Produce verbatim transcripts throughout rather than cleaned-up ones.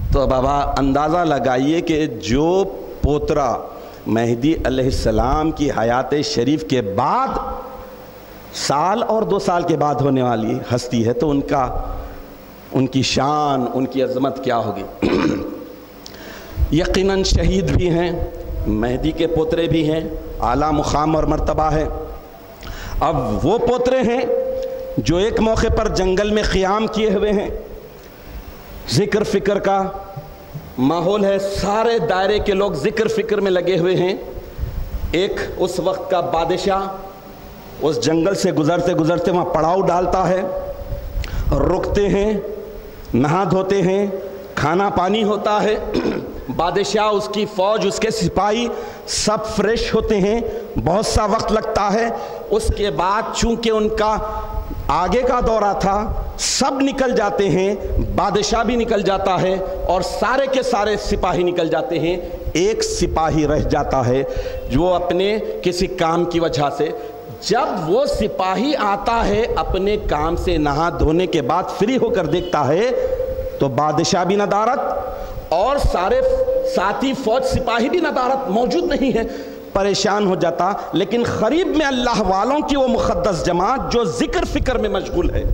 تو بابا اندازہ لگائیے کہ جو پوترا مہدی علیہ السلام کی حیات شریف کے بعد سال اور دو سال کے بعد ہونے والی ہستی ہے، تو ان کا ان کی شان، ان کی عظمت کیا ہوگی۔ یقیناً شہید بھی ہیں، مہدی کے پوترے بھی ہیں، اعلیٰ مقام اور مرتبہ ہے۔ اب وہ پوترے ہیں جو ایک موقع پر جنگل میں قیام کیے ہوئے ہیں، ذکر فکر کا ماحول ہے، سارے دائرے کے لوگ ذکر فکر میں لگے ہوئے ہیں۔ ایک اس وقت کا بادشاہ اس جنگل سے گزرتے گزرتے وہاں پڑاؤ ڈالتا ہے، رکتے ہیں، نہا دھوتے ہیں، کھانا پانی ہوتا ہے، بادشاہ، اس کی فوج، اس کے سپاہی سب فریش ہوتے ہیں، بہت سا وقت لگتا ہے۔ اس کے بعد چونکہ ان کا آگے کا دورہ تھا، سب نکل جاتے ہیں، بادشاہ بھی نکل جاتا ہے اور سارے کے سارے سپاہی نکل جاتے ہیں، ایک سپاہی رہ جاتا ہے جو اپنے کسی کام کی وجہ سے، جب وہ سپاہی آتا ہے اپنے کام سے نہا دھونے کے بعد فری ہو کر دیکھتا ہے تو بادشاہ بھی ندارت اور سارے ساتھی فوج سپاہی بھی ندارت موجود نہیں ہے، پریشان ہو جاتا۔ لیکن قریب میں اللہ والوں کی وہ مقدس جماعت جو ذکر فکر میں مشغول ہے،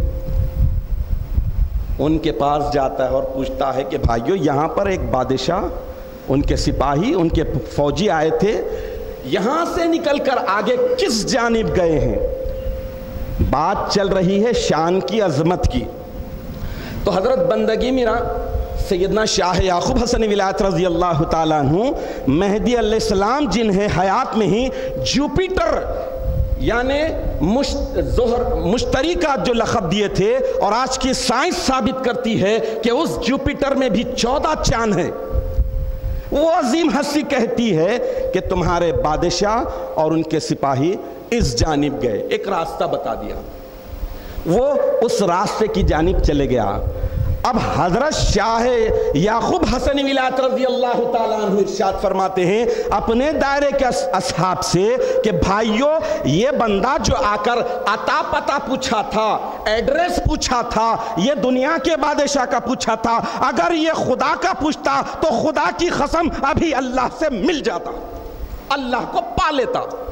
ان کے پاس جاتا ہے اور پوچھتا ہے کہ بھائیو، یہاں پر ایک بادشاہ، ان کے سپاہی، ان کے فوجی آئے تھے، یہاں سے نکل کر آگے کس جانب گئے ہیں؟ بات چل رہی ہے شان کی، عظمت کی۔ تو حضرت بندگی میرا سیدنا شاہ یعقوب حسن ولایت رضی اللہ تعالیٰ عنہ مہدی علیہ السلام جنہیں حیات میں ہی جوپیٹر یعنی مشتری کا جو لقب دیے تھے، اور آج کی سائنس ثابت کرتی ہے کہ اس جوپیٹر میں بھی چودہ چاند ہیں، وہ عظیم ہستی کہتی ہے کہ تمہارے بادشاہ اور ان کے سپاہی اس جانب گئے، ایک راستہ بتا دیا، وہ اس راستے کی جانب چلے گیا۔ اب حضرت شاہ یعقوب حسن ولایت رضی اللہ تعالیٰ عنہ ارشاد فرماتے ہیں اپنے دائرے کے اصحاب سے کہ بھائیو، یہ بندہ جو آ کر عطا پتہ پوچھا تھا، ایڈریس پوچھا تھا، یہ دنیا کے بادشاہ کا پوچھا تھا، اگر یہ خدا کا پوچھتا تو خدا کی قسم ابھی اللہ سے مل جاتا، اللہ کو پا لیتا۔